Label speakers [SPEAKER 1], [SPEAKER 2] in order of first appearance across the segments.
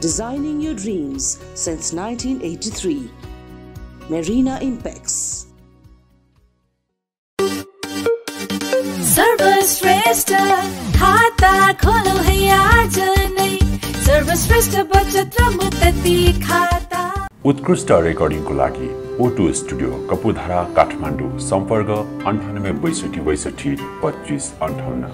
[SPEAKER 1] designing your dreams since 1983. Marina Impex.
[SPEAKER 2] सर्वश्रेष्ठ खाता खोलो है आज नै सर्वश्रेष्ठ बचत र मुक्ति खाता।
[SPEAKER 3] उत्कृष्ट रेकर्डिङको लागि O2 स्टुडियो कपुधारा काठमाडौँ सम्पर्क 98 62 62 25 58।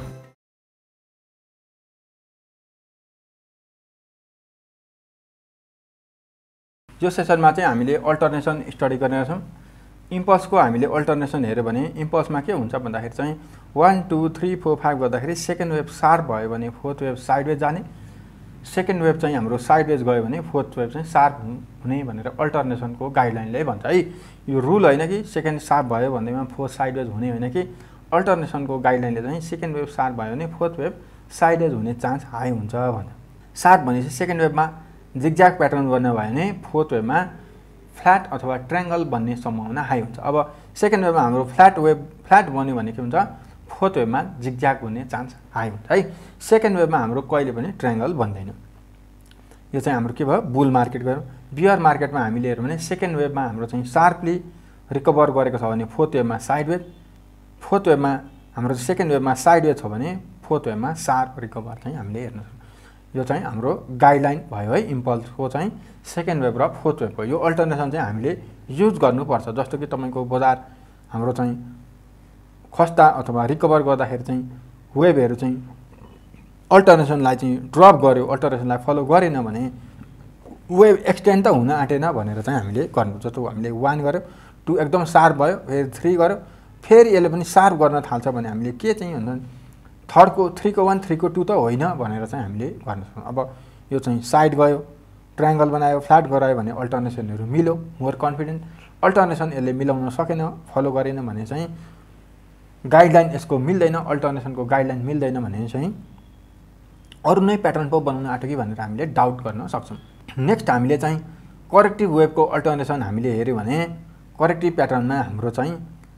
[SPEAKER 4] यो सेसनमा चाहिँ हामीले अल्टरनेसन स्टडी गर्ने छौं। इम्पल्सको हामीले अल्टरनेसन हेर्यो भने इम्पल्समा के हुन्छ भन्दाखेरि चाहिँ 1 2 3 4 5 गर्दाखेरि सेकेन्ड वेभ शार्प भयो भने फोर्थ वेभ साइडवेज जाने, सेकेन्ड वेभ चाहिँ हाम्रो साइडवेज गयो भने फोर्थ वेभ चाहिँ शार्प हुने भनेर अल्टरनेसनको गाइडलाइनले भन्छ है। यो रुल होइन कि सेकेन्ड शार्प भयो भन्दैमा फोर्थ साइडवेज हुने होइन कि अल्टरनेसनको गाइडलाइनले चाहिँ सेकेन्ड वेभ शार्प भयो भने फोर्थ वेभ साइडवेज हुने चान्स हाई हुन्छ भन्छ। शार्प भनेपछि सेकेन्ड वेभमा जिगज्याग प्याटर्न गर्ने भयो भने फोर्थ वेभमा फ्ल्याट अथवा ट्रायंगल बन्ने सम्भावना हाई हुन्छ। अब सेकेन्ड वेभमा हाम्रो फ्ल्याट बन्यो भने के हुन्छ, फोर्थ वेभमा जिगज्याग हुने चान्स हाई हुन्छ है। सेकेन्ड वेभमा हाम्रो कहिले पनि ट्रायंगल बन्दैन। यो चाहिँ हाम्रो के भयो, बुल मार्केट गयो। बियर मार्केटमा हामीले हेर्यौँ भने सेकेन्ड वेभमा हाम्रो चाहिँ शार्पली रिकभर गरेको छ भने फोर्थ वेभमा साइडवेज, फोर्थ वेभमा हाम्रो सेकेन्ड वेभमा साइडवेज छ भने फोर्थ वेभमा शार्प रिकभर चाहिँ हामीले हेर्न सक्छौँ। यो चाहिँ हाम्रो गाइडलाइन भयो है इम्पल्सको चाहिँ सेकेन्ड वेभ र फोर्थ वेभको। यो अल्टरनेसन चाहिँ हामीले युज गर्नुपर्छ। जस्तो कि तपाईको बजार हाम्रो चाहिँ खस्ता अथवा रिकभर गर्दाखेरि चाहिँ वेभहरू चाहिँ अल्टरनेसनलाई चाहिँ ड्रप गर्यो, अल्टरनेसनलाई फलो गरेन भने वेभ एक्सटेन्ड त हुन आँटेन भनेर चाहिँ हामीले गर्नु। जस्तो हामीले 1 गर्यो, 2 एकदम शार्प भयो, फेरि 3 गर्यो, फेरि यसले पनि शार्प गर्न थाल्छ भने हामीले के चाहिँ हुन्छ, थर्डको 3 को 1 3 को 2 त होइन भनेर चाहिँ हामीले गर्न सक्छौँ। अब यो चाहिँ साइड गयो, ट्रायंगल बनायो, फ्ल्याट गरायो भने अल्टरनेसनहरू मिल्यो, मोर कन्फिडेन्ट। अल्टरनेसन यसले मिलाउन सकेन, फलो गरेन भने चाहिँ गाइडलाइन यसको मिल्दैन, अल्टरनेसनको गाइडलाइन मिल्दैन भने चाहिँ अरू नै प्याटर्न पो बनाउन आँट्यो कि भनेर हामीले डाउट गर्न सक्छौँ। नेक्स्ट हामीले चाहिँ करेक्टिभ वेभको अल्टरनेसन हामीले हेर्यो भने करेक्टिभ प्याटर्नमा हाम्रो चाहिँ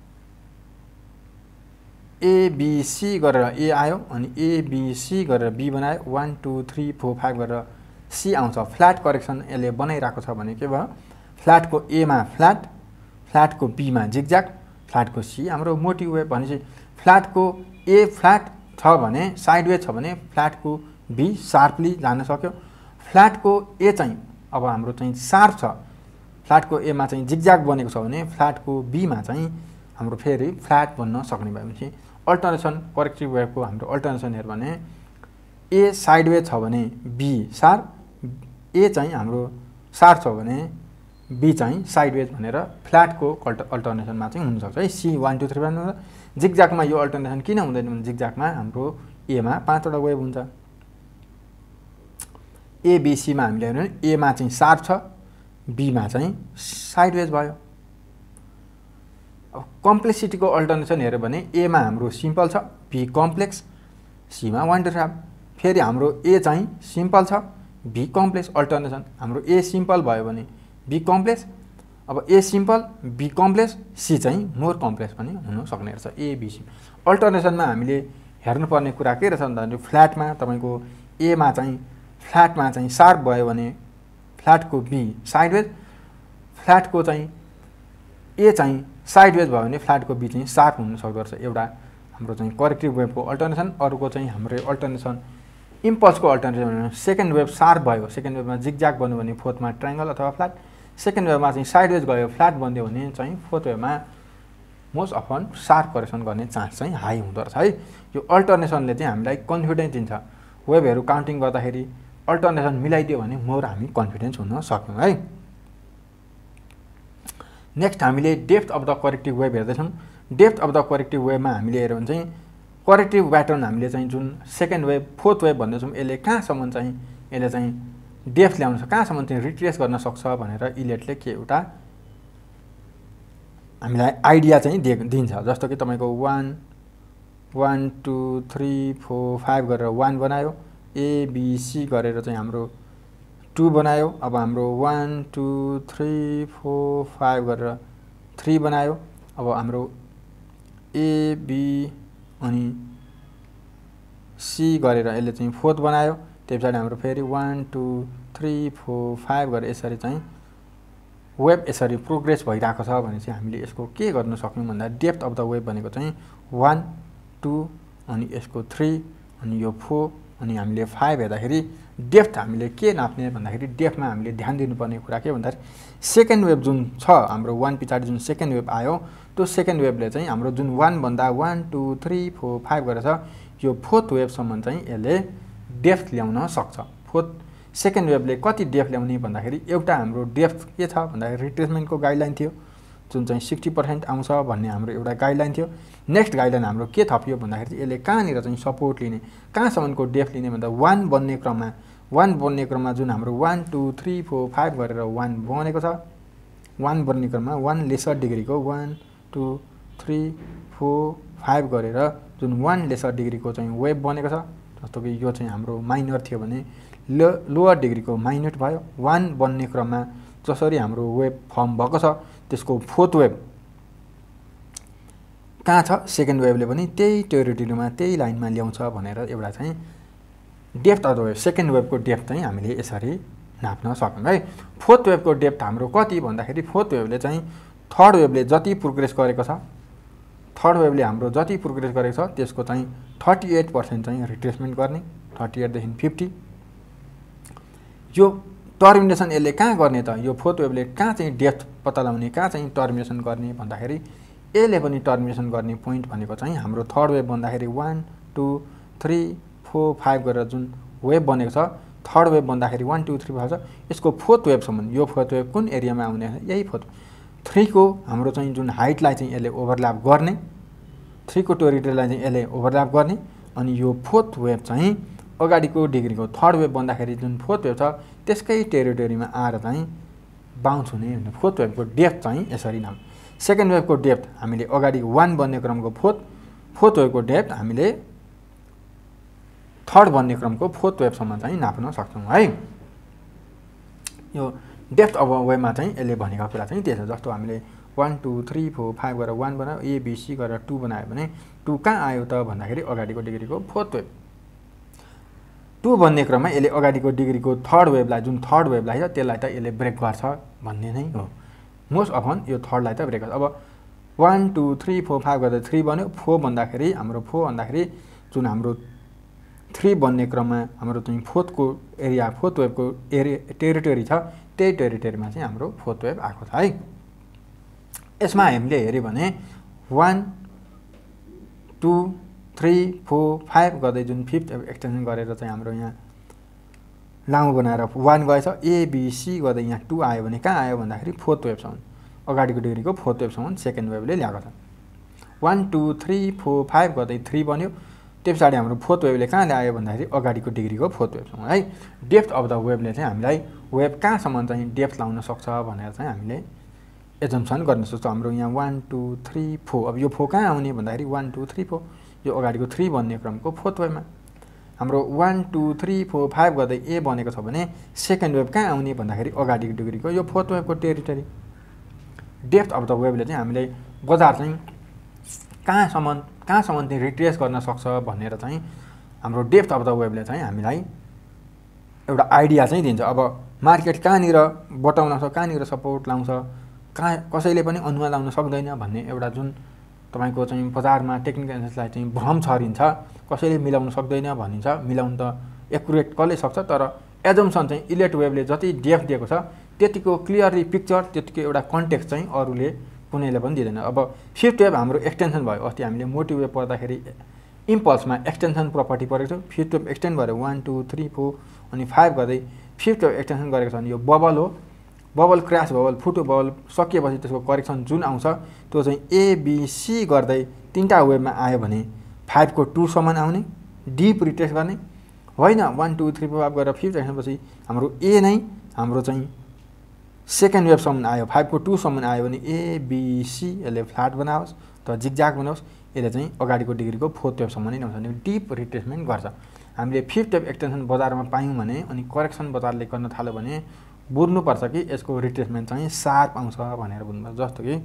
[SPEAKER 4] ABC गरेर A आयो अनि ABC गरेर B बनायो, 1 2 3 4 5 गरेर C आउँछ। फ्ल्याट करेक्सन यसले बनाइरहेको छ भने के भयो, फ्ल्याटको A मा फ्ल्याट, फ्ल्याटको B मा जिगज्याग, फ्ल्याटको C हाम्रो मोटिभ वेभ भनेपछि फ्ल्याटको A फ्ल्याट छ भने साइडवेज छ भने फ्ल्याटको B शार्पली जान सक्यो। फ्ल्याटको A चाहिँ अब हाम्रो चाहिँ शार्प छ, फ्ल्याटको A मा चाहिँ जिगज्याग बनेको छ भने फ्ल्याटको B मा चाहिँ हाम्रो फेरि फ्ल्याट बन्न सक्ने भएपछि अल्टरनेसन करेक्टिभ वेभको हाम्रो अल्टरनेसन हेर्यो भने A साइडवेज छ भने B शार्प, A चाहिँ हाम्रो शार्प छ भने B चाहिँ साइडवेज भनेर फ्ल्याटको अल्टरनेसनमा चाहिँ हुनसक्छ है। C 1 2 3 भन्नु। जिगज्यागमा यो अल्टरनेसन किन हुँदैन भने जिगज्यागमा हाम्रो A मा 5 वटा वेभ हुन्छ। ABC मा हामीले हेर्यो भने A मा चाहिँ शार्प छ, B मा चाहिँ साइडवेज भयो। अब कम्प्लेक्सिटीको अल्टरनेसन हेर्यो भने A मा हाम्रो सिम्पल छ, B कम्प्लेक्स, C मा 1 2 3। फेरि हाम्रो A चाहिँ सिम्पल छ, B कम्प्लेक्स अल्टरनेसन। हाम्रो A सिम्पल भयो भने B कम्प्लेक्स, अब A simple B complex C चाहिँ मोर कम्प्लेक्स पनि हुन सक्ने रहेछ। A B C अल्टरनेसनमा हामीले हेर्नुपर्ने कुरा के रहेछ भन्दाखेरि फ्ल्याटमा तपाईको A मा चाहिँ फ्ल्याटमा चाहिँ शार्प भयो भने फ्ल्याटको B साइडवेज, फ्ल्याटको चाहिँ A चाहिँ साइडवेज भयो भने फ्ल्याटको B चाहिँ शार्प हुन सक्दो रहेछ। एउटा हाम्रो चाहिँ करेक्टिभ वेभको अल्टरनेसन। अरूको चाहिँ हाम्रो अल्टरनेसन इम्पल्सको अल्टरनेसन सेकेन्ड वेभ शार्प भयो, सेकेन्ड वेभमा जिगज्याग बन्यो भने फोर्थमा ट्रायंगल अथवा फ्ल्याट, सेकेन्ड वेभमा चाहिँ साइडवेज गयो फ्ल्याट बन्यो भने चाहिँ फोर्थ वेभमा मोस्ट अफन शार्प करेक्सन गर्ने चान्स चाहिँ हाई हुँदो रहेछ है। यो अल्टरनेसनले चाहिँ हामीलाई कन्फिडेन्स दिन्छ। वेभहरू काउन्टिङ गर्दाखेरि अल्टरनेसन मिलाइदियो भने मोर हामी कन्फिडेन्स हुन सक्यौँ है। नेक्स्ट हामीले depth of the corrective wave हेर्दैछौँ। डेप्थ अफ द करेक्टिभ वेभमा हामीले हेर्यो भने चाहिँ करेक्टिभ प्याटर्न हामीले चाहिँ जुन सेकेन्ड वेभ फोर्थ वेभ भन्दैछौँ यसले कहाँसम्म चाहिँ यसले चाहिँ डेप्थ ल्याउन सक्छ, कहाँसम्म चाहिँ रिट्रेस गर्न सक्छ भनेर इलियटले के एउटा हामीलाई आइडिया चाहिँ दिन्छ। जस्तो कि तपाईको 1 1 2 3 4 5 गरेर 1 बनायो, A B C गरेर चाहिँ हाम्रो 2 बनायो। अब हाम्रो 1 2 3 4 5 गरेर 3 बनायो। अब हाम्रो A B अनि C गरेर यसले चाहिँ 4th बनायो। त्यस पछाडि हाम्रो फेरि 1 2 3 4 5 गरेर यसरी चाहिँ वेभ यसरी प्रोग्रेस भइरहेको छ भने चाहिँ हामीले यसको के गर्न सक्यौँ भन्दा डेप्थ अफ द वेभ भनेको चाहिँ 1 2 अनि यसको 3 अनि यो 4 अनि हामीले 5 हेर्दाखेरि डेप्थ हामीले के नाप्ने भन्दाखेरि डेप्थमा हामीले ध्यान दिनुपर्ने कुरा के भन्दाखेरि सेकेन्ड वेभ जुन छ हाम्रो 1 पछाडि जुन सेकेन्ड वेभ आयो त्यो सेकेन्ड वेभले चाहिँ हाम्रो जुन 1 भन्दा 1 2 3 4 5 गरेर छ यो फोर्थ वेभसम्म चाहिँ यसले डेप्थ ल्याउन सक्छ। फोर्थ सेकेन्ड वेभले कति डेप्थ ल्याउने भन्दाखेरि एउटा हाम्रो डेप्थ के छ भन्दाखेरि रिट्रेसमेन्टको गाइडलाइन थियो जुन चाहिँ 60% आउँछ भन्ने हाम्रो एउटा गाइडलाइन थियो। नेक्स्ट गाइडलाइन हाम्रो के थपियो भन्दाखेरि यसले कहाँनिर चाहिँ सपोर्ट लिने कहाँसम्मको डेप्थ लिने भन्दा 1 बन्ने क्रममा जुन हाम्रो 1 2 3 4 5 गरेर 1 बनेको छ 1 बन्ने क्रममा 1 लेसर डिग्रीको 1 2 3 4 5 गरेर जुन 1 लेसर डिग्रीको चाहिँ वेभ बनेको छ जस्तो कि यो चाहिँ हाम्रो माइनर थियो भने लोअर डिग्रीको माइनर भयो। 1 बन्ने क्रममा जसरी हाम्रो वेभ फर्म भएको छ त्यसको फोर्थ वेभ कहाँ छ सेकेन्ड वेभले पनि त्यही टेरिटोरीमा त्यही लाइनमा ल्याउँछ भनेर एउटा चाहिँ depth of the wave second वेभको डेप्थ चाहिँ हामीले यसरी नाप्न सक्यौँ है। फोर्थ वेभको डेप्थ हाम्रो कति भन्दाखेरि फोर्थ वेभले चाहिँ थर्ड वेभले जति प्रोग्रेस गरेको छ थर्ड वेभले हाम्रो जति प्रोग्रेस गरेको छ त्यसको चाहिँ 38% चाहिँ रिट्रेसमेन्ट गर्ने 38 देखि 50। यो टर्मिनेसन यसले कहाँ गर्ने त यो फोर्थ वेभले कहाँ चाहिँ डेप्थ पत्ता लगाउने कहाँ चाहिँ टर्मिनेसन गर्ने भन्दाखेरि यसले पनि टर्मिनेसन गर्ने पोइन्ट भनेको चाहिँ हाम्रो थर्ड वेभ भन्दाखेरि 1 2 3 4 5 गरेर जुन वेभ बनेको छ थर्ड वेभ भन्दाखेरि 1 2 3 5 छ यसको फोर्थ वेभसम्म यो फोर्थ वेभ कुन एरियामा आउने यही फोर्थ 3 को हाम्रो चाहिँ जुन हाइटलाई चाहिँ यसले ओभरल्याप गर्ने 3 को टेरिटोरीलाई चाहिँ यसले ओभरल्याप गर्ने अनि यो फोर्थ वेभ चाहिँ अगाडिको डिग्रीको थर्ड वेभ भन्दाखेरि जुन फोर्थ वेभ छ त्यसकै टेरिटोरीमा आएर चाहिँ बाउन्स हुने फोर्थ वेभको डेप्थ चाहिँ यसरी नाम। सेकेन्ड वेभको डेप्थ हामीले अगाडि 1 बन्ने क्रमको फोर्थ वेभको डेप्थ हामीले थर्ड बन्ने क्रमको फोर्थ वेभसम्म चाहिँ नाप्न सक्छौँ है। यो डेप्थ अफ वेभमा चाहिँ यसले भनेको कुरा चाहिँ त्यही छ। जस्तो हामीले 1 2 3 4 5 गरेर 1 बनायो ABC गरेर 2 बनायो भने 2 कहाँ आयो त भन्दाखेरि अगाडिको डिग्रीको फोर्थ वेभ 2 बन्ने क्रममा यसले अगाडिको डिग्रीको थर्ड वेभलाई जुन थर्ड वेभलाई छ त्यसलाई त यसले ब्रेक गर्छ भन्ने नै हो। मोस्ट अफन यो थर्डलाई त ब्रेक गर्छ। अब 1 2 3 4 5 गर्दा 3 बन्यो 4 भन्दाखेरि हाम्रो 4 भन्दाखेरि जुन हाम्रो 3 बन्ने क्रममा हाम्रो चाहिँ फोर्थको एरिया फोर्थ वेभको एरिया टेरिटोरी छ त्यही टेरिटोरीमा चाहिँ हाम्रो फोर्थ वेभ आएको छ है। यसमा हामीले हेऱ्यो भने 1 2 3 4 5 गर्दै जुन फिफ्थ एक्सटेन्सन गरेर चाहिँ हाम्रो यहाँ लामो बनाएर 1 गएछ ABC गर्दै यहाँ 2 आयो भने कहाँ आयो भन्दाखेरि फोर्थ वेभसम्म अगाडिको डिग्रीको फोर्थ वेभसम्म सेकेन्ड वेभले ल्याएको छ। 1 2 3 4 5 गर्दै 3 बन्यो त्यस पछाडि हाम्रो फोर्थ वेभले कहाँ ल्यायो भन्दाखेरि अगाडिको डिग्रीको फोर्थ वेभसम्म है। डेप्थ अफ द वेभले चाहिँ हामीलाई वेभ कहाँसम्म चाहिँ डेप्थ लाउन सक्छ भनेर चाहिँ हामीले एजम्सन गर्न सक्छौँ। हाम्रो यहाँ 1 2 3 4 अब यो 4 कहाँ आउने भन्दाखेरि 1 2 3 4 यो अगाडिको 3 बन्ने क्रमको फोर्थ वेभमा हाम्रो 1 2 3 4 5 गर्दै ए बनेको छ भने सेकेन्ड वेभ कहाँ आउने भन्दाखेरि अगाडिको डिग्रीको यो फोर्थ वेभको टेरिटोरी। डेप्थ अफ द वेभले चाहिँ हामीले बजार चाहिँ कहाँसम्म चाहिँ रिट्रेस गर्न सक्छ भनेर चाहिँ हाम्रो डेप्थ अफ द वेभले चाहिँ हामीलाई एउटा आइडिया चाहिँ दिन्छ। अब मार्केट कहाँनिर बटाउन सक्छ कहाँनिर सपोर्ट लाउँछ कहाँ कसैले पनि अनुमान लाउन सक्दैन भन्ने एउटा जुन तपाईको चाहिँ बजारमा टेक्निकल एनालिसिसलाई चाहिँ भ्रम छरिन्छ कसैले मिलाउन सक्दैन भनिन्छ। मिलाउन त एकुरेट कसले सक्छ तर एजम्सन चाहिँ इलेक्ट वेभले जति डेप्थ दिएको छ त्यतिको क्लियरली पिक्चर त्यतिको एउटा कन्टेक्स्ट चाहिँ अरूले कुनैले पनि दिँदैन। अब फिफ्थ वेभ हाम्रो एक्सटेन्सन भयो अस्ति हामीले मोटिभ वेभ पढ्दाखेरि इम्पल्समा एक्सटेन्सन प्रपर्टी पढेको छ। फिफ्थ वेभ एक्सटेन्ड भयो 1 2 3 4 अनि 5 गर्दै फिफ्थ वेभ एक्सटेन्सन गरेको छ भने यो बबल हो बबल क्रास बबल फुटो बबल सकिएपछि त्यसको करेक्सन जुन आउँछ त्यो चाहिँ ABC गर्दै 3टा वेभमा आयो भने 5 को 2 सम्म आउने डिप रिट्रेस गर्ने होइन 1 2 3 4 गरेर फिफ्थ एक्सटेन्सनपछि हाम्रो ए नै हाम्रो चाहिँ सेकेन्ड वेभसम्म आयो 5 को 2 सम्म आयो भने ABC यसले फ्ल्याट बनाओस् त जिगज्याग बनाओस् यसले चाहिँ अगाडिको डिग्रीको फोर्थ वेभसम्म नै ल्याउँछ भने डिप रिट्रेसमेन्ट गर्छ। हामीले फिफ्थ वेभ एक्सटेन्सन बजारमा पायौँ भने अनि करेक्सन बजारले गर्न थाल्यो भने बुझ्नुपर्छ कि यसको रिट्रेसमेन्ट चाहिँ सार्प आउँछ भनेर बुझ्नुपर्छ। जस्तो कि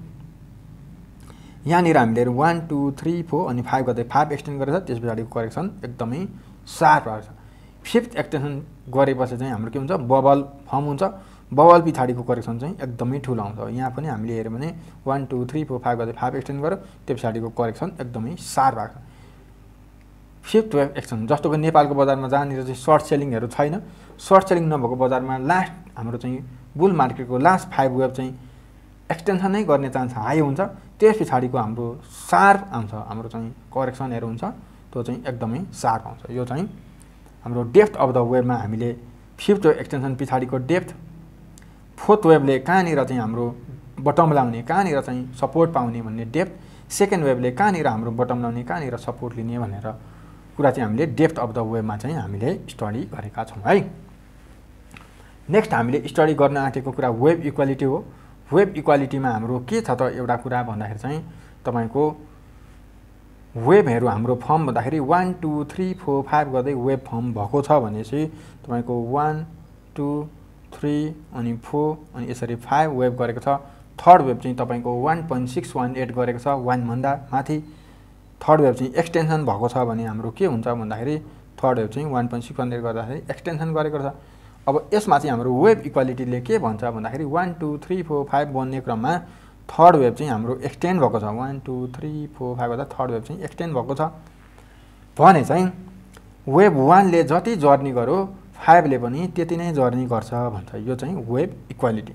[SPEAKER 4] यहाँनिर हामीले 1 2 3 4 अनि 5 गर्दै 5 एक्सटेन्ड गरेछ त्यस पछाडिको करेक्सन एकदमै सार्प आउँछ। फिफ्थ एक्सटेन्सन गरेपछि चाहिँ हाम्रो के हुन्छ बबल फर्म हुन्छ बबल पछाडिको करेक्सन चाहिँ एकदमै ठुलो आउँछ यहाँ पनि हामीले हेर्यो भने 1 2 3 4 5 गर्दै 5 एक्सटेन्ड गर्यो त्यो पछाडिको करेक्सन एकदमै सार्प आएको छ फिफ्थ वेभ एक्सटेन्सन जस्तो कि नेपालको बजारमा जहाँनिर चाहिँ सर्ट सेलिङहरू छैन सर्ट सेलिङ नभएको बजारमा लास्ट हाम्रो चाहिँ बुल मार्केटको लास्ट 5 वेभ चाहिँ एक्सटेन्सन नै गर्ने चान्स हाई हुन्छ त्यस पछाडिको हाम्रो सार्प आउँछ हाम्रो चाहिँ करेक्सनहरू हुन्छ त्यो चाहिँ एकदमै सार्प आउँछ यो चाहिँ हाम्रो डेप्थ अफ द वेभमा हामीले फिफ्थ वेभ एक्सटेन्सन पछाडिको डेप्थ फोर्थ वेभले कहाँनिर चाहिँ हाम्रो बटम लाउने कहाँनिर चाहिँ सपोर्ट पाउने भन्ने डेप्थ सेकेन्ड वेभले कहाँनिर हाम्रो बटम लाउने कहाँनिर सपोर्ट लिने भनेर कुरा चाहिँ हामीले डेप्थ अफ द वेभमा चाहिँ हामीले स्टडी गरेका छौँ है नेक्स्ट हामीले स्टडी गर्न आँटेको कुरा वेभ इक्वालिटी हो वेभ इक्वालिटीमा हाम्रो के छ त एउटा कुरा भन्दाखेरि चाहिँ तपाईको वेभहरू हाम्रो फर्म भन्दाखेरि 1 2 3 4 5 गर्दै वेभ फर्म भएको छ भनेपछि तपाईको 1 2 3 अनि 4 अनि यसरी 5 वेभ गरेको छ थर्ड वेभ चाहिँ तपाईको 1.618 गरेको छ 1 भन्दा माथि थर्ड वेभ चाहिँ एक्सटेन्सन भएको छ भने हाम्रो के हुन्छ भन्दाखेरि थर्ड वेभ चाहिँ 1.618 गर्दाखेरि एक्सटेन्सन गरेको छ अब यसमा चाहिँ हाम्रो वेभ इक्वालिटीले के भन्छ भन्दाखेरि 1 2 3 4 5 बन्ने क्रममा थर्ड वेभ चाहिँ हाम्रो एक्सटेन्ड भएको छ 1 2 3 4 5 गर्दा थर्ड वेभ चाहिँ एक्सटेन्ड भएको छ भने चाहिँ वेभ 1 ले जति जर्नी गर्यो 5 ले पनि त्यति नै जर्नी गर्छ भन्छ यो चाहिँ वेभ इक्वालिटी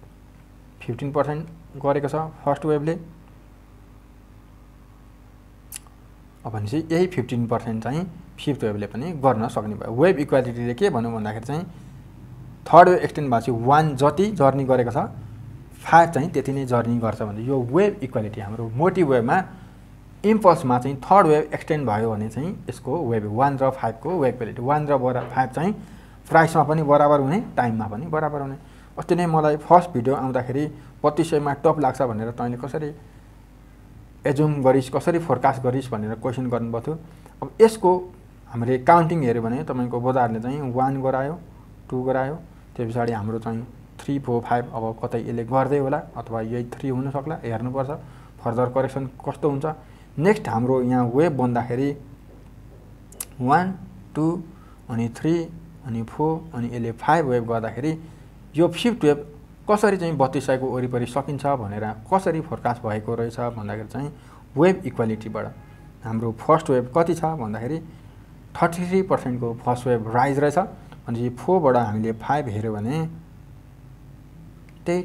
[SPEAKER 4] 15% गरेको छ फर्स्ट वेभले अब भनेपछि यही 15% चाहिँ फिफ्थ वेभले पनि गर्न सक्ने भयो वेभ इक्वालिटीले के भन्नु भन्दाखेरि चाहिँ थर्ड वेभ एक्सटेन्ड भएपछि 1 जति जर्नी गरेको छ 5 चाहिँ त्यति नै जर्नी गर्छ भने यो वेभ इक्वालिटी हाम्रो मोटिभ वेभमा इम्पल्समा चाहिँ थर्ड वेभ एक्सटेन्ड भयो भने चाहिँ यसको वेभ 1 र 5 को वेभ इक्वालिटी 1 र 5 चाहिँ प्राइसमा पनि बराबर हुने टाइममा पनि बराबर हुने अस्ति नै मलाई फर्स्ट भिडियो आउँदाखेरि 3200 मा टप लाग्छ भनेर तैँले कसरी एजुम गरिस् कसरी फोरकास्ट गरिस् भनेर क्वेसन गर्नुभएको थियो अब यसको हामीले काउन्टिङ हेर्यो भने तपाईको बजारले चाहिँ 1 गरायो 2 गरायो त्यस पछाडि हाम्रो चाहिँ 3 4 5 अब कतै यसले गर्दै होला अथवा यही 3 हुन सक्ला हेर्नुपर्छ फर्दर करेक्सन कस्तो हुन्छ नेक्स्ट हाम्रो यहाँ वेभ बन्दाखेरि 1 2 अनि 3 अनि 4 अनि यसले 5 वेभ गर्दाखेरि यो फिफ्थ वेभ कसरी चाहिँ 3200 को वरिपरि सकिन्छ भनेर कसरी फोरकास्ट भएको रहेछ भन्दाखेरि चाहिँ वेभ इक्वालिटीबाट हाम्रो फर्स्ट वेभ कति छ भन्दाखेरि 33% को फर्स्ट वेभ राइज रहेछ अनि 4 बाट हामीले 5 हेर्यो भने त्यही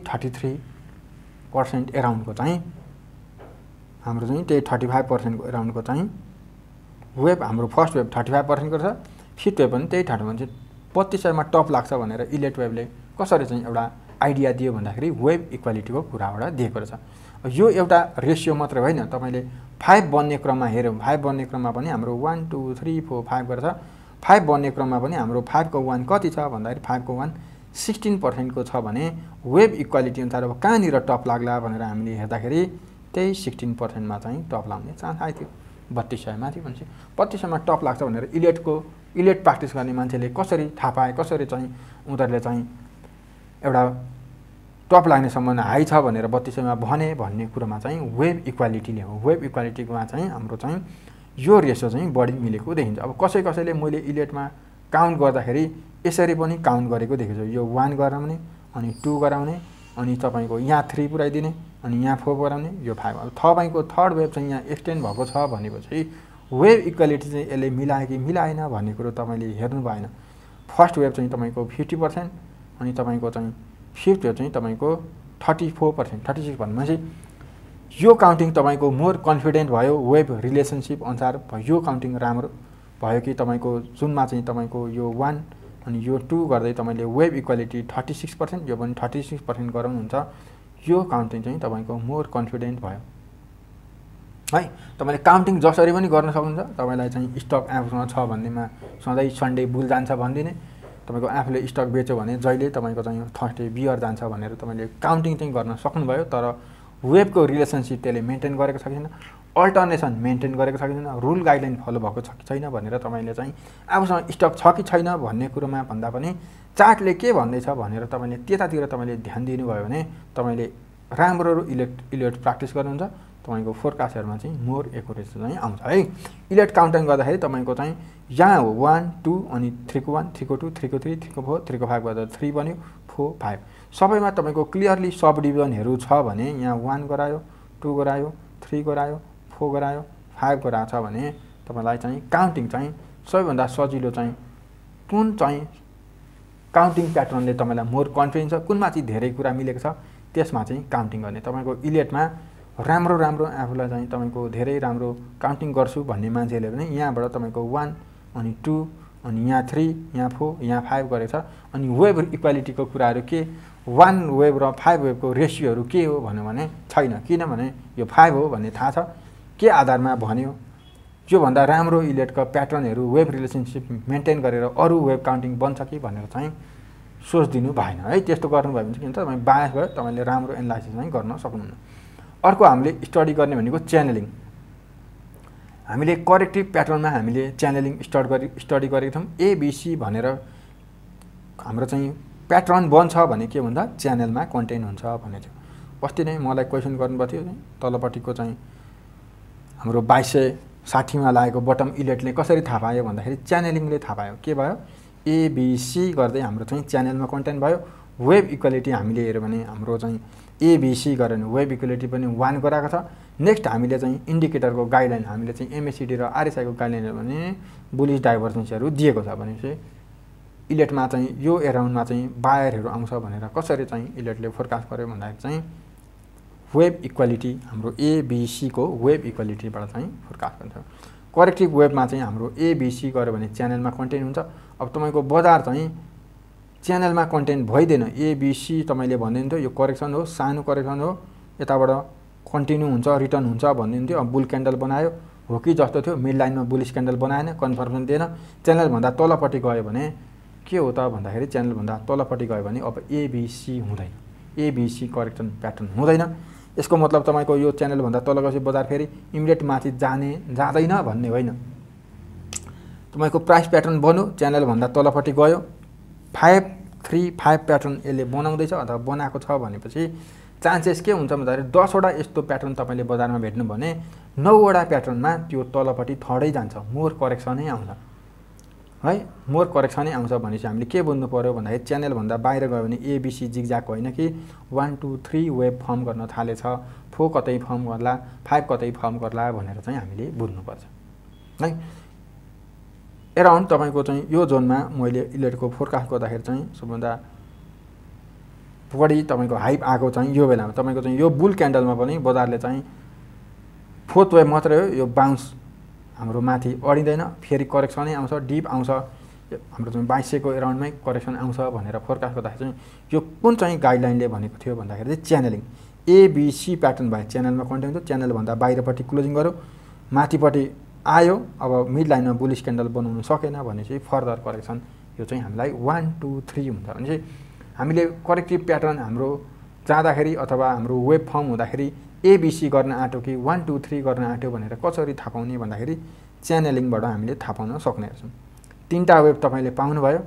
[SPEAKER 4] 33% अराउन्डको चाहिँ हाम्रो चाहिँ त्यही 35% को अराउन्डको चाहिँ वेभ हाम्रो फर्स्ट वेभ 35% को छ फिफ्थ वेभ पनि त्यही 30% 3200 मा टप लाग्छ भनेर इलेट वेभले कसरी चाहिँ एउटा आइडिया दियो भन्दाखेरि वेभ इक्वालिटीको कुराबाट दिएको रहेछ यो एउटा रेशियो मात्र होइन तपाईले 5 बन्ने क्रममा हेर्यो 5 बन्ने क्रममा पनि हाम्रो 1 2 3 4 5 गरेछ 5 बन्ने क्रममा पनि हाम्रो 5 को 1 कति छ भन्दाखेरि 5 को 1 16% को छ भने वेभ इक्वालिटी अनुसार अब कहाँनिर टप लाग्ला भनेर हामीले हेर्दाखेरि त्यही 16% मा चाहिँ टप लाग्ने चान्स आइथ्यो 3200 माथि भन्छ 3200 मा टप लाग्छ भनेर इलेट प्र्याक्टिस गर्ने मान्छेले कसरी थाहा पाए कसरी चाहिँ उनीहरूले चाहिँ एउटा टप लाग्ने सम्भावना हाई छ भनेर 3200 मा भने भन्ने कुरामा चाहिँ वेभ इक्वालिटीले हो वेभ इक्वालिटीमा चाहिँ हाम्रो चाहिँ यो रेशियो चाहिँ बढी मिलेको देखिन्छ अब कसैले मैले इलेटमा काउन्ट गर्दाखेरि यसरी पनि काउन्ट गरेको देखेछु यो 1 गराउने अनि 2 गराउने अनि तपाईको यहाँ 3 पुर्याइदिने अनि यहाँ 4 गराउने यो 5 अब तपाईको थर्ड वेभ चाहिँ यहाँ एक्सटेन्ड भएको छ भनेपछि वेभ इक्वालिटी चाहिँ यसले मिलायो कि मिलाएन भन्ने कुरो तपाईले हेर्नु भएन फर्स्ट वेभ चाहिँ तपाईको 50% अनि तपाईको चाहिँ फिफ्थ वेभ चाहिँ तपाईको 34% 36 भनेपछि यो काउन्टिङ तपाईको मोर कन्फिडेन्ट भयो वेभ रिलेसनशिप अनुसार यो काउन्टिङ राम्रो भयो कि तपाईको जुनमा चाहिँ तपाईको यो 1 अनि यो 2 गर्दै तपाईले वेभ इक्वालिटी 36% यो पनि 36% गराउनुहुन्छ यो काउन्टिङ चाहिँ तपाईको मोर कन्फिडेन्ट भयो है तपाईले काउन्टिङ जसरी पनि गर्न सक्नुहुन्छ तपाईलाई चाहिँ स्टक आफूसँग छ भन्नेमा सधैँ सन्डे बुल जान्छ भन्दिने तपाईको आफूले स्टक बेच्यो भने जहिले तपाईको चाहिँ थर्सडे बियर जान्छ भनेर तपाईले काउन्टिङ चाहिँ गर्न सक्नुभयो तर वेभको रिलेसनशिप त्यसले मेन्टेन गरेको छ कि छैन अल्टरनेसन मेन्टेन गरेको छ कि छैन रुल गाइडलाइन फलो भएको छ कि छैन भनेर तपाईले चाहिँ आफूसँग स्टक छ कि छैन भन्ने कुरोमा भन्दा पनि चार्टले के भन्दैछ भनेर तपाईले त्यतातिर तपाईले ध्यान दिनुभयो भने तपाईले राम्रो इलेट प्र्याक्टिस गर्नुहुन्छ तपाईको फोरकास्टहरुमा चाहिँ मोर एक्युरेसी चाहिँ आउँछ है। इलेट काउन्टिङ गर्दाखेरि तपाईको चाहिँ यहाँ हो 1 2 अनि 3 को 1 3 को 2 3 को 3 3 को 4 3 को 5 गर्दा 3 बन्यो 4 5 सबैमा तपाईको क्लियरली सब डिभिजनहरु छ भने यहाँ 1 गरायो 2 गरायो 3 गरायो 4 गरायो 5 गराएको छ भने तपाईलाई चाहिँ काउन्टिङ चाहिँ सबैभन्दा सजिलो चाहिँ कुन चाहिँ काउन्टिङ प्याटर्नले तपाईलाई मोर कन्फिडेन्स छ कुनमा चाहिँ धेरै कुरा मिलेको छ त्यसमा चाहिँ काउन्टिङ गर्ने। तपाईको इलेटमा राम्रो आफुलाई चाहिँ तपाईको धेरै राम्रो काउन्टिङ गर्छु भन्ने मान्छेले पनि यहाँबाट तपाईको 1 अनि 2 अनि यहाँ 3 यहाँ 4 यहाँ 5 गरेछ। अनि वेभ इक्वालिटीको कुराहरु के 1 वेभ र 5 वेभको रेशियोहरु के हो भन्नु भने छैन, किनभने यो 5 हो भन्ने थाहा छ। के आधारमा भन्यो यो भन्दा राम्रो इलेटको प्याटर्नहरु वेभ रिलेसनशिप मेन्टेन गरेर अरु वेभ काउन्टिङ बन्छ कि भनेर चाहिँ सोच्दिनु भएन है। त्यस्तो गर्नुभयो भने चाहिँ तपाई बायस भयो, तपाईले राम्रो एनालाइसिस चाहिँ गर्न सक्नुहुन्न। अर्को हामीले स्टडी गर्ने भनेको च्यानलिङ। हामीले करेक्टिभ प्याटर्नमा हामीले च्यानलिङ स्टडी गरेका छौं। एबीसी भनेर हाम्रो चाहिँ प्याटर्न बन्छ भने के भन्दा च्यानलमा कन्टेन्ट हुन्छ भन्ने थियो। अस्ति नै मलाई क्वेशन गर्नुभएको थियो तलपट्टिको चाहिँ हाम्रो 2260 मा लागेको बटम इलेटले कसरी थाहा पायो भन्दाखेरि च्यानलिङले थाहा पायो। के भयो एबीसी गर्दै हाम्रो चाहिँ च्यानलमा कन्टेन्ट भयो। वेभ इक्वालिटी हामीले हेर्यो भने हाम्रो चाहिँ एबीसी गरेर वेभ इक्वालिटी पनि 1 गराएको छ। नेक्स्ट हामीले चाहिँ इन्डिकेटरको गाइडलाइन हामीले चाहिँ एमएसीडी र आरएसआई को गाइडलाइनहरु भने बुलिश डाइभर्जेन्सहरु दिएको छ भनेपछि इलेटमा चाहिँ यो एराउन्डमा चाहिँ बायरहरु आउँछ भनेर कसरी चाहिँ इलेटले फोरकास्ट गर्यो भन्दाखेरि चाहिँ वेभ इक्वालिटी हाम्रो एबीसी को वेभ इक्वालिटीबाट चाहिँ फोरकास्ट गर्छ। करेक्टिभ वेभमा चाहिँ हाम्रो एबीसी गर्यो भने च्यानलमा कन्टेन्ट हुन्छ। अब तपाईको बजार चाहिँ च्यानलमा कन्टेन्ट भइदैन एबीसी तपाईले भन्दिन्थ्यो यो करेक्सन हो, सानो करेक्सन हो, यताबाट कन्टिन्यू हुन्छ रिटर्न हुन्छ भन्दिन्थ्यो। अब बुल क्यान्डल बनायो हो कि जस्तो थियो, मिड लाइनमा बुलिश क्यान्डल बनाएन, कन्फर्मेसन दिएन, च्यानल भन्दा तलपट्टि गयो भने के हो त भन्दाखेरि च्यानल भन्दा तलपट्टि गयो भने अब एबीसी हुँदैन, एबीसी करेक्सन प्याटर्न हुँदैन। यसको मतलब तपाईको यो च्यानल भन्दा तल गएपछि बजार फेरि इमिडिएट माथि जाँदैन भन्ने होइन। तपाईको प्राइस प्याटर्न बन्यो च्यानल भन्दा तलपट्टि गयो 5-3-5 प्याटर्न यसले बनाउँदैछ अथवा बनाएको छ भनेपछि चान्सेस के हुन्छ भन्दाखेरि 10 वटा यस्तो प्याटर्न तपाईले बजारमा भेट्नु भने 9 वटा प्याटर्नमा त्यो तलपट्टि थर्डै जान्छ, मोर करेक्सनै आउँछ है। मोर करेक्सनै आउँछ भनेपछि हामीले के बुझ्नु पर्यो भन्दाखेरि च्यानल भन्दा बाहिर गयो भने एबीसी जिगज्याग होइन कि 1 2 3 वेभ फर्म गर्न थालेछ, 4 कतै फर्म गर्ला 5 कतै फर्म गर्ला भनेर चाहिँ हामीले बुझ्नु पर्छ है। एराउन्ड तपाईको चाहिँ यो जोनमा मैले इलेटको फोरकास्ट गर्दाखेरि चाहिँ सबभन्दा बढी तपाईको हाइप आएको चाहिँ यो बेलामा तपाईको चाहिँ यो बुल क्यान्डलमा पनि बजारले चाहिँ फोर्थ वेभ मात्रै हो, यो बाउन्स हाम्रो माथि अडिदैन, फेरि करेक्सनै आउँछ, डिप आउँछ, हाम्रो चाहिँ 2200 को एराउन्डमै करेक्सन आउँछ भनेर फोरकास्ट गर्दाखेरि चाहिँ यो कुन चाहिँ गाइडलाइनले भनेको थियो भन्दाखेरि चाहिँ च्यानलिङ एबीसी प्याटर्न भयो, च्यानलमा कन्टेन्ट थियो, च्यानल भन्दा बाहिरपट्टि क्लोजिङ गर्यो, माथिपट्टि आयो, अब मिड लाइनमा बुलिश क्यान्डल बनाउन सकेन भने चाहिँ फर्दर करेक्सन यो चाहिँ हामीलाई 1 2 3 हुन्छ भने चाहिँ हामीले करेक्टिभ प्याटर्न हाम्रो जाँदाखेरि अथवा हाम्रो वेभ फर्म हुँदाखेरि एबीसी गर्न आट्यो कि 1 2 3 गर्न आट्यो भनेर कसरी थाहा पाउने भन्दाखेरि च्यानलिङबाट हामीले थाहा पाउन सक्ने छौं। तीनटा वेभ तपाईले पाउनु भयो,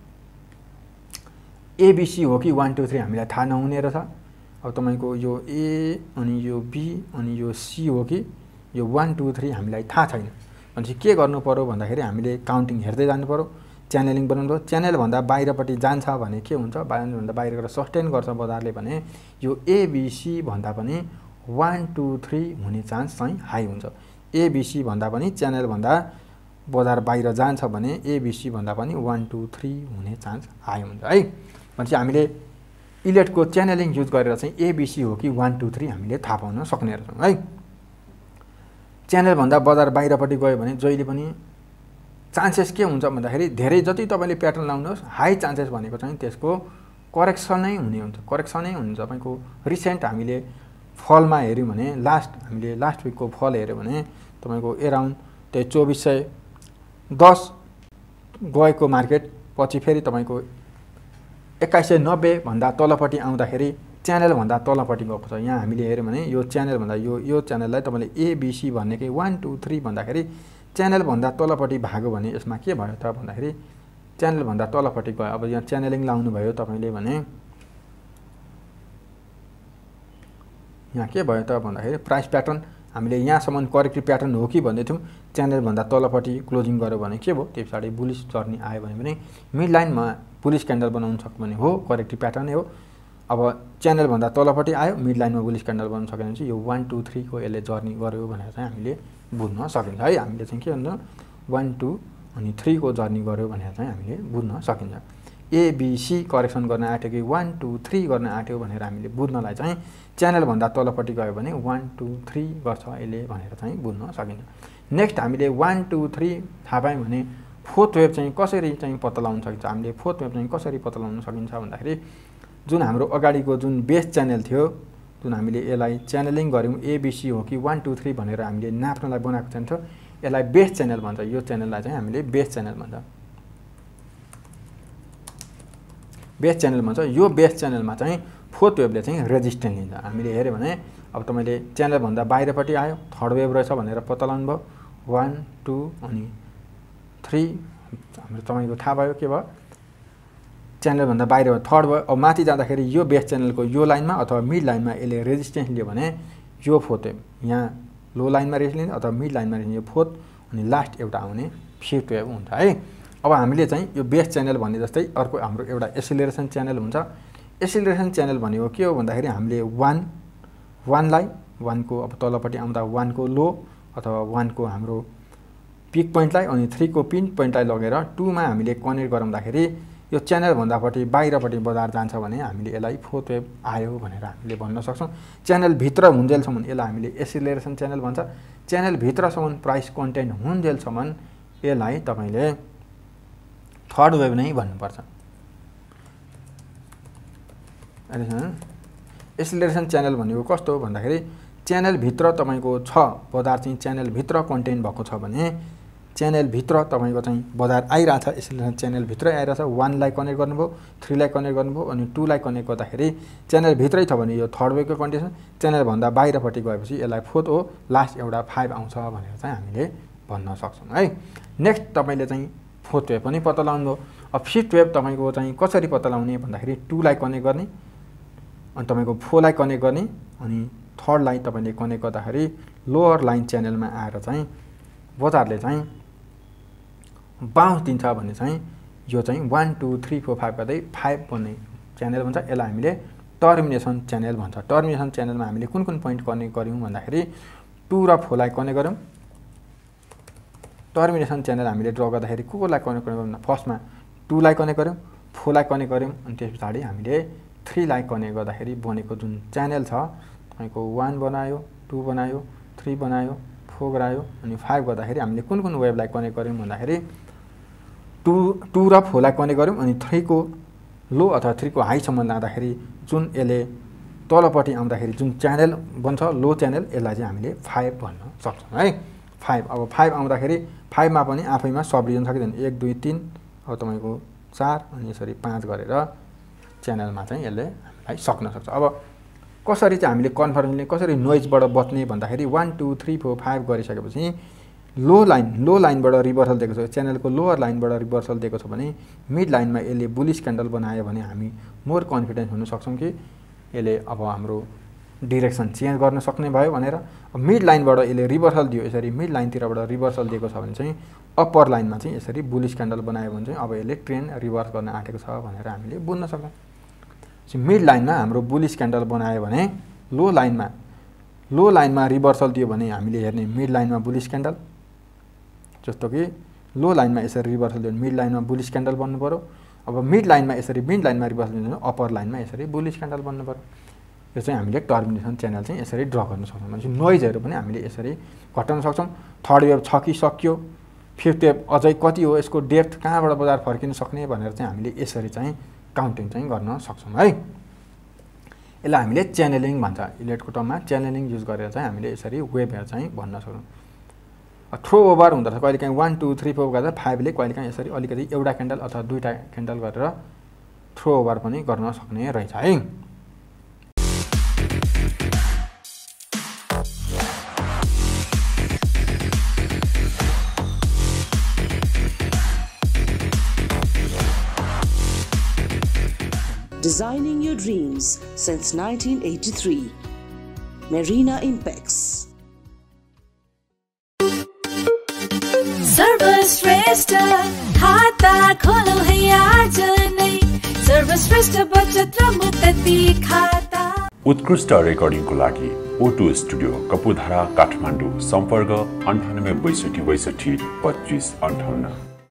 [SPEAKER 4] एबीसी हो कि 1 2 3 हामीलाई थाहा नहुने रहेछ। अब तपाईको यो ए अनि यो बी अनि यो सी हो कि यो 1 2 3 हामीलाई थाहा छैन भनेपछि के गर्नु पर्यो भन्दाखेरि हामीले काउन्टिङ हेर्दै जानु पर्यो, च्यानलिङ बनाउनु पर्यो। च्यानल भन्दा बाहिरपट्टि जान्छ भने के हुन्छ, भन्दा बाहिर गएर सस्टेन गर्छ बजारले भने यो एबीसी भन्दा पनि 1 2 3 हुने चान्स चाहिँ हाई हुन्छ। एबीसी भन्दा पनि च्यानल भन्दा बजार बाहिर जान्छ भने एबीसी भन्दा पनि 1 2 3 हुने चान्स हाई हुन्छ है। भनेपछि हामीले इलेटको च्यानलिङ युज गरेर चाहिँ एबीसी हो कि 1 2 3 हामीले थाहा पाउन सक्ने छौं है। च्यानल भन्दा बजार बाहिरपट्टि गयो भने जहिले पनि चान्सेस के हुन्छ भन्दाखेरि धेरै जति तपाईले प्याटर्न लाउनुहोस् हाई चान्सेस भनेको चाहिँ त्यसको करेक्सनै हुने हुन्छ, करेक्सनै हुन्छ। तपाईको रिसेन्ट हामीले फलमा हेर्यौं भने हामीले लास्ट विकको फल हेर्यो भने तपाईको एराउन्ड त्यही 2410 गएको मार्केट पछि फेरि तपाईको 2190 भन्दा तलपट्टि आउँदाखेरि च्यानल भन्दा तलपट्टि गएको छ। यहाँ हामीले हेर्यौं भने यो च्यानल भन्दा यो च्यानललाई तपाईले एबीसी भन्ने के 1 2 3 भन्दाखेरि च्यानल भन्दा तलपट्टि भाग्यो भने यसमा के भयो त भन्दाखेरि च्यानल भन्दा तलपट्टि गयो। अब यहाँ च्यानलिङ लाउनु भयो तपाईले भने यहाँ के भयो त भन्दाखेरि प्राइस प्याटर्न हामीले यहाँसम्म करेक्टिभ प्याटर्न हो कि भन्दै थियौँ च्यानलभन्दा तलपट्टि क्लोजिङ गर्यो भने के भयो त्यस पछाडि बुलिस जर्नी आयो भने पनि मिड लाइनमा बुलिस क्यान्डल बनाउन सक्यो भने हो करेक्टिभ प्याटर्न हो अब च्यानलभन्दा तलपट्टि आयो मिड लाइनमा बुलिस क्यान्डल बनाउन सक्यो भने चाहिँ यो 1 2 3 को यसले जर्नी गर्यो भनेर चाहिँ हामीले बुझ्न सकिन्छ है हामीले चाहिँ के भन्छ 1 2 अनि 3 को जर्नी गर्यो भनेर चाहिँ हामीले बुझ्न सकिन्छ एबीसी करेक्सन गर्न आँट्यो कि 1 2 3 गर्न आँट्यो भनेर हामीले बुझ्नलाई चाहिँ च्यानलभन्दा तलपट्टि गयो भने 1 2 3 गर्छ यसले भनेर चाहिँ बुझ्न सकिन्छ नेक्स्ट हामीले 1 2 3 थाहा पायौँ भने फोर्थ वेभ चाहिँ कसरी चाहिँ पत्ता लगाउन सकिन्छ हामीले फोर्थ वेभ चाहिँ कसरी पत्ता लगाउन सकिन्छ भन्दाखेरि जुन हाम्रो अगाडिको जुन बेस च्यानल थियो जुन हामीले यसलाई च्यानलिङ गऱ्यौँ एबीसी हो कि 1 2 3 भनेर हामीले नाप्नलाई बनाएको च्यानल थियो यसलाई बेस च्यानल भन्छ यो च्यानललाई चाहिँ हामीले बेस च्यानल भन्छ बेस च्यानल भन्छ यो बेस च्यानलमा चाहिँ फोर्थ वेभले चाहिँ रेजिस्टेन्स लिन्छ हामीले हेऱ्यो भने अब तपाईँले च्यानलभन्दा बाहिरपट्टि आयो थर्ड वेभ रहेछ भनेर पत्ता लगाउनु भयो 1 2 अनि 3 हाम्रो तपाईँको थाहा भयो के भयो च्यानलभन्दा बाहिर थर्ड भयो अब माथि जाँदाखेरि यो बेस च्यानलको यो लाइनमा अथवा मिड लाइनमा यसले रेजिस्टेन्स लियो भने यो फोर्थ वेभ यहाँ लो लाइनमा रेजिस्टेन्स अथवा मिड लाइनमा रेजिस्टेन्स यो फोर्थ अनि लास्ट एउटा आउने फिफ्थ वेभ हुन्छ है अब हामीले चाहिँ यो बेस च्यानल भन्ने जस्तै अर्को हाम्रो एउटा एसिलेरेसन च्यानल हुन्छ एसिलेरेसन च्यानल भनेको के हो भन्दाखेरि हामीले 1 लाई 1 को अब तलपट्टि आउँदा 1 को लो अथवा 1 को हाम्रो पिक पोइन्टलाई अनि 3 को पिन पोइन्टलाई लगेर 2 मा हामीले कनेक्ट गराउँदाखेरि यो च्यानल भन्दापट्टि बाहिरपट्टि बजार जान्छ भने हामीले यसलाई फोर्थ वेभ आयो भनेर हामीले भन्न सक्छौँ च्यानल भित्र हुन्जेलसम्म यसलाई हामीले एसिलेरेसन च्यानल भन्छ च्यानल भित्रसम्म प्राइस कन्टेन्ट हुन्जेलसम्म यसलाई तपाईले थर्ड वेभ नै भन्नुपर्छ एसिलेरेसन च्यानल भनेको कस्तो हो भन्दाखेरि च्यानल भित्र तपाईको छ बजार चाहिँ च्यानल भित्र कन्टेन्ट भएको छ भने च्यानल भित्र तपाईको चाहिँ बजार आइराछ एसिलेरेसन च्यानल भित्र आइराछ 1 लाई कनेक्ट गर्नुभयो 3 लाई कनेक्ट गर्नुभयो अनि 2 लाई कनेक्ट गर्दाखेरि च्यानल भित्रै छ भने यो थर्ड वेभको कन्डिसन च्यानल भन्दा बाहिरपट्टि गएपछि यसलाई फोर्थ हो लास्ट एउटा 5 आउँछ भनेर चाहिँ हामीले भन्न सक्छौं है नेक्स्ट तपाईले चाहिँ फोर्थ वेभ पनि पत्ता लगाउनु भयो अब फिफ्थ वेभ तपाईको चाहिँ कसरी पत्ता लगाउने भन्दाखेरि 2 लाई कनेक्ट गर्ने अनि तपाईको 4 लाई कनेक्ट गर्ने अनि थर्ड लाई तपाईले कनेक्ट गर्दाखेरि लोअर लाइन च्यानलमा आएर चाहिँ बजारले चाहिँ बाउन्स दिन्छ भने चाहिँ यो चाहिँ 1 2 3 4 5 गर्दै 5 बन्ने च्यानल भन्छ यसलाई हामीले टर्मिनेसन च्यानल भन्छ टर्मिनेसन च्यानलमा हामीले कुन कुन पोइन्ट कनेक्ट गर्यौं भन्दाखेरि 2 र 4 लाई कनेक्ट गर्यौं टर्मिनेसन च्यानल हामीले ड्र गर्दाखेरि कोलाई कनेक्ट गर्यौं फर्स्टमा 2 लाई कनेक्ट गर्यौं 4 लाई कनेक्ट गर्यौं अनि त्यसपछि हामीले 3 लाई कनेक्ट गर्दाखेरि बनेको जुन च्यानल छ तपाईको 1 बनायो 2 बनायो 3 बनायो 4 गरायो अनि 5 गर्दाखेरि हामीले कुन कुन वेभलाई कनेक्ट गर्यौं भन्दाखेरि 2 र 4 लाई कनेक्ट गर्यौं अनि 3 को लो अथवा 3 को हाई सम्म जाँदाखेरि जुन यसले तलपट्टि आउँदाखेरि जुन च्यानल बन्छ लो च्यानल यसलाई चाहिँ हामीले 5 भन्न सक्छौं है 5 अब 5 आउँदाखेरि 5 मा पनि आफैमा सब डिभिजन सकिदैन 1 2 3 अब तपाईको 4 अनि यसरी 5 गरेर च्यानलमा चाहिँ यसले हामीलाई सक्न सक्छ अब कसरी चाहिँ हामीले कन्फर्मेन्टली कसरी नोइजबाट बच्ने भन्दाखेरि 1 2 3 4 5 गरिसकेपछि लो लाइनबाट रिभर्सल दिएको छ च्यानलको लोअर लाइनबाट रिभर्सल दिएको छ भने मिड लाइनमा यसले बुलिश क्यान्डल बनायो भने हामी मोर कन्फिडेन्स हुन सक्छौं कि यसले अब हाम्रो डाइरेक्सन चेन्ज गर्न सक्ने भयो भनेर मिड लाइनबाट यसले रिभर्सल दियो यसरी मिड लाइनतिरबाट रिभर्सल दिएको छ भने चाहिँ अप्पर लाइनमा चाहिँ यसरी बुलिश क्यान्डल बनायो भने चाहिँ अब यसले ट्रेन्ड रिभर्स गर्न आँटेको छ भनेर हामीले बुझ्न सक्छौं मिड लाइनमा हाम्रो बुलिश क्यान्डल बनायो भने लो लाइनमा रिभर्सल दियो भने हामीले हेर्ने मिड लाइनमा बुलिश क्यान्डल जस्तो कि लो लाइनमा यसरी रिभर्सल दियो भने मिड लाइनमा बुलिश क्यान्डल बन्नु पर्यो अब मिड लाइनमा रिभर्सल दियो भने अप्पर लाइनमा यसरी बुलिश क्यान्डल बन्नु पर्यो यो चाहिँ हामीले टर्मिनेसन च्यानल चाहिँ यसरी ड्र गर्न सक्छौं भने नोइजहरु पनि हामीले यसरी घटाउन सक्छौं थर्ड वेभ छ कि सक्यो फिफ्थ वेभ अझै कति हो यसको डेप्थ कहाँबाट बजार फर्किन सक्ने भनेर चाहिँ हामीले यसरी चाहिँ काउन्टिङ चाहिँ गर्न सक्छौं है यसलाई हामीले च्यानलिङ भन्छ इलेक्टको टर्ममा च्यानलिङ युज गरेर चाहिँ हामीले यसरी वेभ चाहिँ भन्न सक्छौं थ्रो ओभर हुँदा कहिलेकाहीँ 1 2 3 4 गर्दा 5 ले कहिलेकाहीँ यसरी अलिकति एउटा क्यान्डल अथवा दुईटा क्यान्डल गरेर थ्रो ओभर पनि गर्न सक्ने रहेछ है
[SPEAKER 1] Designing your dreams since 1983. Marina Impex.
[SPEAKER 2] सर्वश्रेष्ठ खाता खोलौ है आज नै सर्वश्रेष्ठ बचत र मुक्ति खाता।
[SPEAKER 3] उत्कृष्ट रेकर्डिङको लागि O2 स्टुडियो कपुधारा काठमाडौँ सम्पर्क 98 62 62 25 58।